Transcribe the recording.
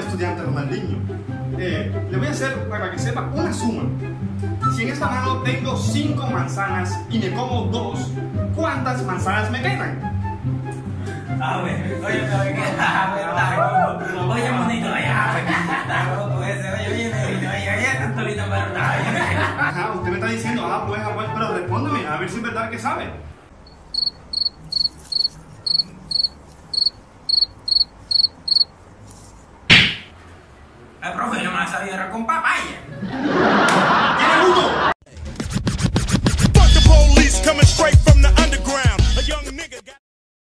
estudiante Ronaldinho. Le voy a hacer, para que sepa, una suma. Si en esta mano tengo 5 manzanas y me como 2, ¿cuántas manzanas me quedan? Oye, monito, está loco ese, oye, tanto lindo para una. Ajá, usted me está diciendo, pues, pero respóndeme, a ver si es verdad que sabe. El profe no me la sabía, era con papaya.